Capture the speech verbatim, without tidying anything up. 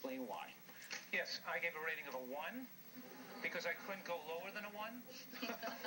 explain why. Yes, I gave a rating of a one because I couldn't go lower than a one.